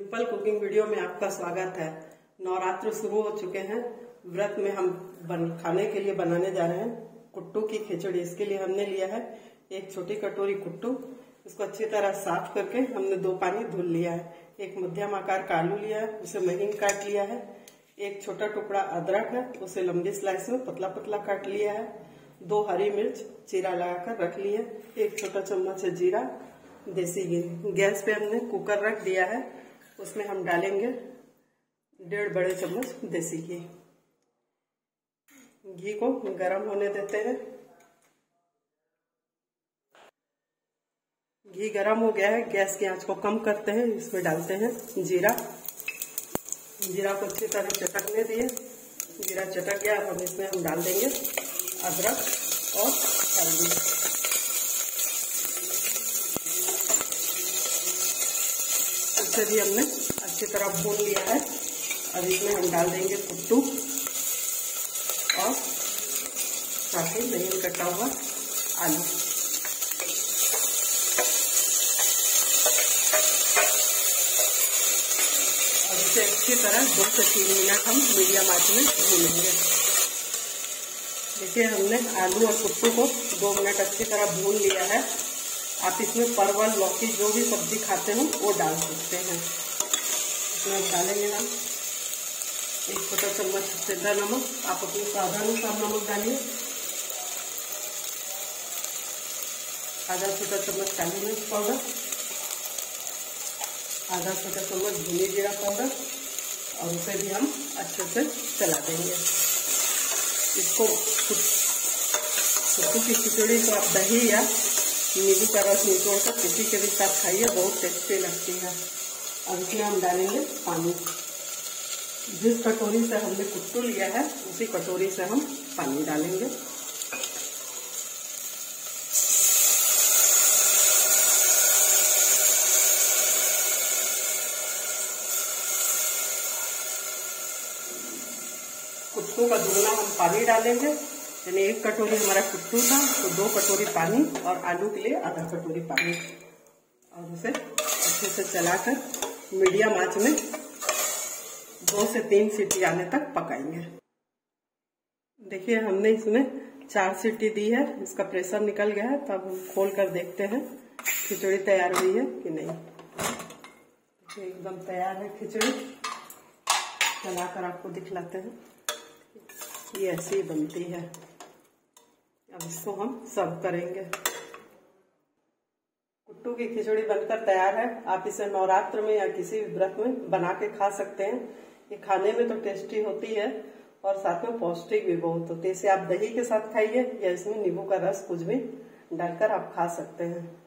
Simple cooking video में आपका स्वागत है। नवरात्र शुरू हो चुके हैं। व्रत में हम खाने के लिए बनाने जा रहे हैं कुट्टू की खिचड़ी। इसके लिए हमने लिया है एक छोटी कटोरी कुट्टू। इसको अच्छी तरह साफ करके हमने 2 पानी धुल लिया है। एक मध्यम आकार का आलू लिया है, उसे महीन काट लिया है। एक छोटा टुकड़ा अदरक है, उसे लंबी स्लाइस में पतला पतला काट लिया है। 2 हरी मिर्च चीरा लगाकर रख ली है। एक छोटा चम्मच है जीरा, देसी घी। गैस पे हमने कुकर रख दिया है, उसमें हम डालेंगे 1.5 बड़े चम्मच देसी घी। घी को गरम होने देते हैं। घी गरम हो गया है, गैस की आंच को कम करते हैं। इसमें डालते हैं जीरा। जीरा को अच्छी तरह चटकने दिए। जीरा चटक गया, अब इसमें हम डाल देंगे अदरक और हल्दी। इसे भी हमने अच्छी तरह भून लिया है। अब इसमें हम डाल देंगे कुट्टू और साथ ही महीन कटा हुआ आलू। और इसे अच्छी तरह 2 से 3 मिनट हम मीडियम आंच में भूनेंगे। देखिए, हमने आलू और कुट्टू को 2 मिनट अच्छी तरह भून लिया है। आप इसमें परवल, लौकी जो भी सब्जी खाते हो वो डाल सकते हैं। इसमें डालेंगे हम 1 छोटा चम्मच सेंधा नमक। आप अपने स्वादानुसार नमक डालिए। आधा छोटा चम्मच काली मिर्च पाउडर, आधा छोटा चम्मच भुनी जीरा पाउडर, और उसे भी हम अच्छे से चला देंगे। इसको कुट्टू की खिचड़ी को आप दही या नींबू का रस निचोड़कर किसी के भी साथ खाइए, बहुत टेस्टी लगती है। अब इसमें हम डालेंगे पानी। जिस कटोरी से हमने कुट्टू लिया है उसी कटोरी से हम पानी डालेंगे। कुट्टू का दुगना हम पानी डालेंगे। यानी 1 कटोरी हमारा कुट्टू था तो 2 कटोरी पानी, और आलू के लिए आधा कटोरी पानी। और उसे अच्छे से चलाकर मीडियम आंच में 2 से 3 सीटी आने तक पकाएंगे। देखिए, हमने इसमें 4 सीटी दी है। इसका प्रेशर निकल गया है, तो अब हम खोल कर देखते हैं खिचड़ी तैयार हुई है कि नहीं। देखिए, एकदम तैयार है खिचड़ी। चलाकर आपको दिखलाते हैं। ये ऐसी ही बनती है। अब इसको हम सर्व करेंगे। कुट्टू की खिचड़ी बनकर तैयार है। आप इसे नवरात्र में या किसी भी व्रत में बना के खा सकते हैं। ये खाने में तो टेस्टी होती है और साथ में पौष्टिक भी बहुत होती है। इसे आप दही के साथ खाइए या इसमें नींबू का रस कुछ भी डालकर आप खा सकते हैं।